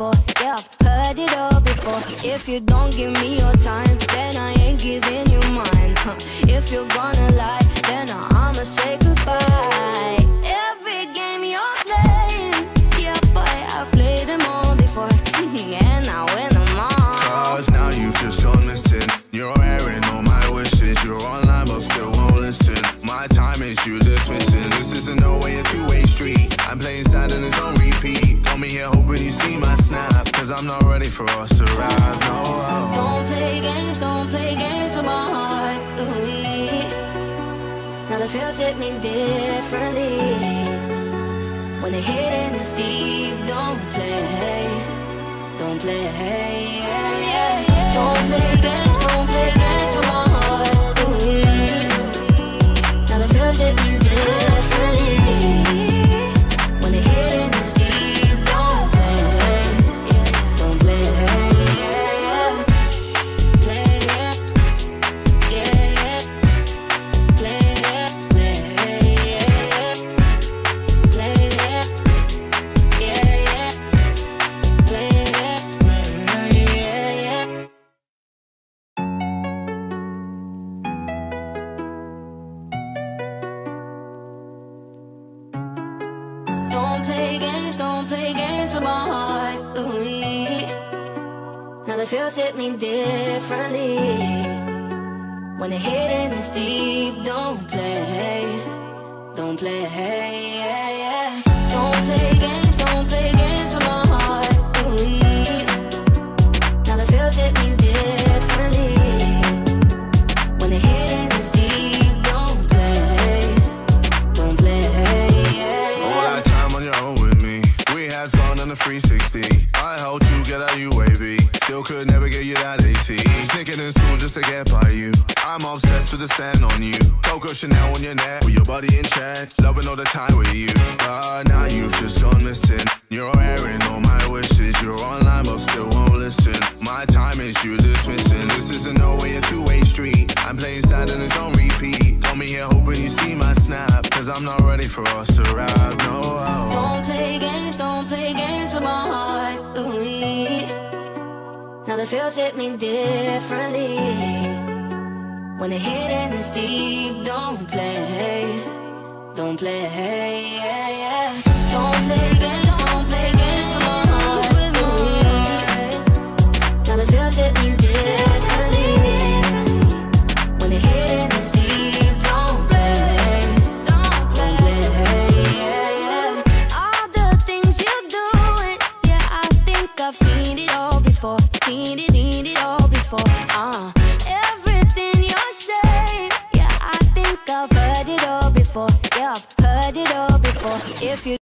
before. Yeah, I've heard it all before. If you don't give me your time, then I ain't giving you mine. If you're gonna lie, then I'ma say goodbye. Every game you're playing, yeah, boy, I've played them all before. And I win them all. Cause now you've just gone missing. You're airing all my wishes. You're online but still won't listen. My time is you dismissing. This isn't no way a two-way street. I'm playing sad and it's on repeat. Call me here hoping you see my snap. Cause I'm not ready for us to ride, no. Don't play games with my heart. Ooh-wee. Now the feels hit me differently. When the hitting is deep, don't play, yeah, yeah. Don't play games with my heart. Ooh-wee. Now the feels hit me differently. When the hitting is deep, don't play, don't play, yeah, yeah. Play, yeah, yeah, yeah. Play, yeah, play, yeah, play, yeah, yeah, yeah. Play, yeah, yeah, yeah. Don't play games with my heart. Ooh-wee. Now the feels hit me differently. When the hitting is deep, don't play, yeah, yeah. Don't play games with my heart. Ooh-wee. Now the feels hit me differently. When the hitting is deep, don't play, yeah, yeah. All that time on your own with me. We had fun on the 360. I helped you get out UAV. Still could never get you that AC. Sneaking in school just to get by you. I'm obsessed with the sand on you. Coco Chanel on your neck, with your body in check. Loving all the time with you. But now you've just gone missing. You're airing all my wishes. You're online but still won't listen. My time is you dismissing. This isn't no way a two-way street. I'm playing sad and it's on repeat. Call me here hoping you see my snap. Cause I'm not ready for us to ride, no. Don't play games with my heart. Ooh-wee. Now the feels hit me differently. When the hitting is deep, don't play, yeah, yeah. Don't play games with my heart. Ooh-wee. Now the feels hit me differently. When the hitting is deep, don't play, yeah, yeah. All the things you're doing, yeah, I think I've seen it all before. Seen it all before. Everything you're saying, yeah, I think I've heard it all before. Yeah, I've heard it all before. If you